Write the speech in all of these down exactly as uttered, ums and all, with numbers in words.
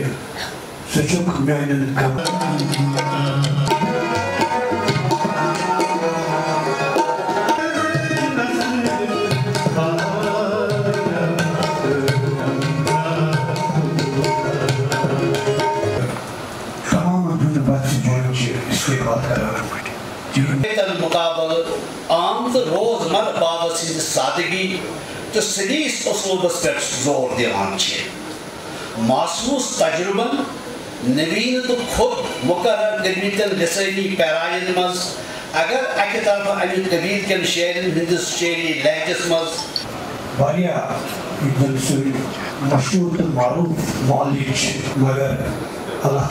Sucuk mühendin kapı. मुकाबल आम तो रोजमर्रा बाबत सादगी तो सलीस उसलूबस पे जोर दिवान महसूस तजुर्बन नवीन तो खुद मुकर्रर गमतन लिसानी पैरायन मज अगर अक तरफ अमि कबीर कन शेरन हंदिस शेरी लहजस मज मशहूर तो मारूफ मौलिक मगर अल्लाह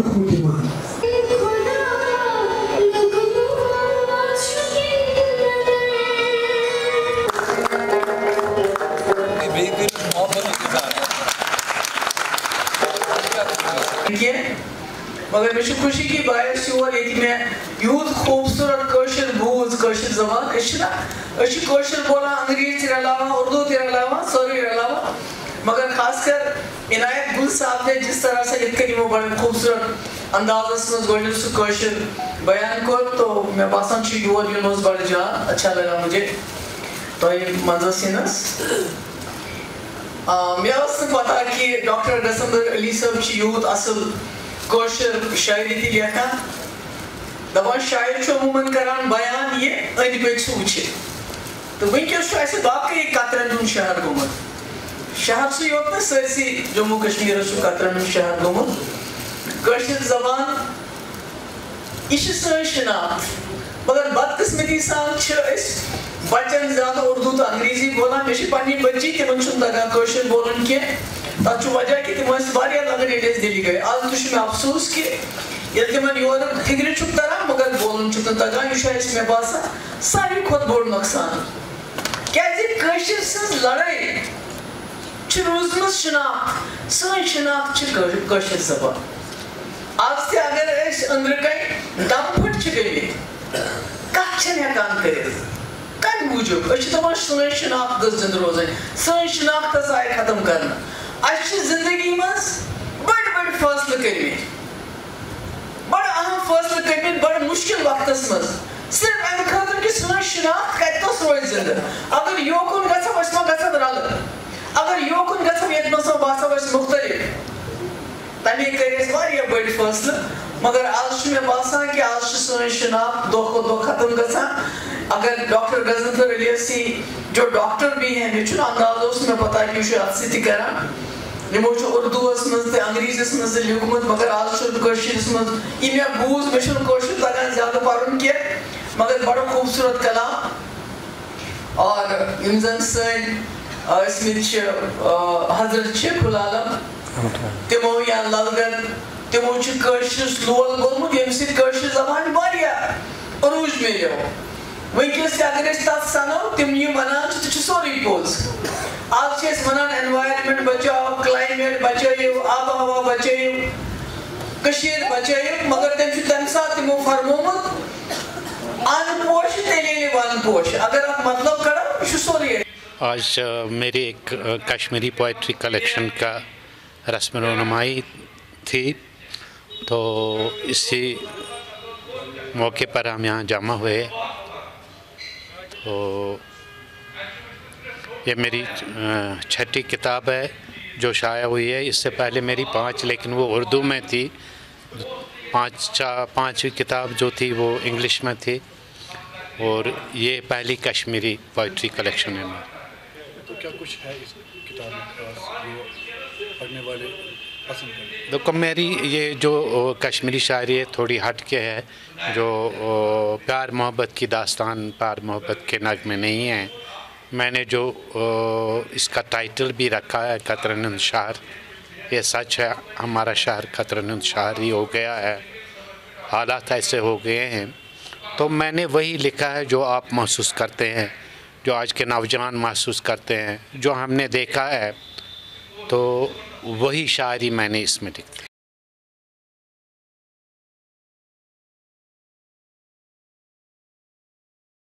मगर मे खुशी की बायस योर ये मे यूत खूबसूरत कशर बूज कशर जबान कशर बोला अंग्रेजी तिर अलावा उर्दू तिर अलावा सॉरी अलावा मगर खासकर इनायत गुल साहब ने जिस तरह से इतनी वो बड़े खूबसूरत अंदाज़ में गोल्डन सु कशर बयान को तो मैं बासन ची योर यूनोस बड़ जा अच्छा लगा मुझे तो ये मंजर सिनस मैं उसने पता कि डॉक्टर गसंदर अली साहब ची यूत असल कोशर शायरी थी लिखा दबा शायर छो अमूमन करान बयान ये अंद पे सूचे तो वंकस छो ऐसे बाकी कतरन हुन शहर गोमत शहर से योत न सरसी जम्मू कश्मीर छो कतरन हुन शहर गोमत कोशर जबान इश सन शनाख्त मगर बदकिस्मती सान छ इस बच्चन ज्यादा उर्दू तो अंग्रेजी बोला मेशी पन्नी बच्ची तिमन छुन तगा कोशर बोलन के तु वजह कि तिम वारिया लगन ये दिल्ली गए आज तुम मे अफसोस कि ये तिमन योर फिक्र छुक तरह मगर बोलन छुक तगान यह मे बासा सारी खुद बोड़ नुकसान क्या कशर सज लड़ाई रोजम शनाख्त सन शनाख्त कशर जबान आज ते अगर अंदर कहीं दम फट गई कत हेकान कर कम मूजूब दपान सन शनाख्त जिंद रोजान सन शनाख्त आए खत्म करना अच्छी जिंदगी मज बड़ बड़ फैसले करमे बड़ अहम फैसले करमे बड़ मुश्किल वक्त मज सिर्फ अमे खतर कि सन शनाख्त कतस रोज जिंद अगर योकुन गो मा गल रल अगर योकुन गो ये बासा मुख्तलिफ तमे कर बड़ फैसले मगर आज मे बासान कि आज सन शनाख्त दो खो दो खत्म गसान अगर डॉक्टर गजनफर अली सी जो डॉक्टर भी हैं मे अंदाज मे पता कि अत करान निमो उर्दू मज अंग्रेजीस मज लिखमुत मगर आज कशर मज ये मे बूज मे कशर तगान ज्यादा पढ़न की मगर बड़ खूबसूरत कलाम और यम जन सन हजरत खुलालम तिमो या ललगन तिमो कशर लोल गोमुत यम सशर जबान अरूज मिलो वंकस अगर तथ सनो तिम वनान सोरी पोज आज वनान एनवायरमेंट बचाओ क्लाइमेट बचाइयो आब हवा बचाइयो कशीर बचाइयो मगर तम तम साथ तिमो फरमोमुत अन पोश तेले वन पोश अगर आप मतलब करो सोरी आज मेरी एक कश्मीरी पोइट्री कलेक्शन का रस्म रोनुमाई थी तो इसी मौके पर हम यहाँ जमा हुए तो ये मेरी छठी किताब है जो शाया हुई है। इससे पहले मेरी पांच लेकिन वो उर्दू में थी, पांच पांचवी किताब जो थी वो इंग्लिश में थी और ये पहली कश्मीरी पोइट्री कलेक्शन है मेरी। तो क्या कुछ है इस किताब में जो पढ़ने वाले पसंद करें? देखो मेरी ये जो कश्मीरी शायरी है थोड़ी हट के है, जो प्यार मोहब्बत की दास्तान प्यार मोहब्बत के नगमे नहीं हैं। मैंने जो इसका टाइटल भी रखा है कतरन शहर, ये सच है हमारा शहर कतरन शहर ही हो गया है, हालात ऐसे हो गए हैं। तो मैंने वही लिखा है जो आप महसूस करते हैं, जो आज के नौजवान महसूस करते हैं, जो हमने देखा है, तो वही शायरी मैंने इसमें लिखी।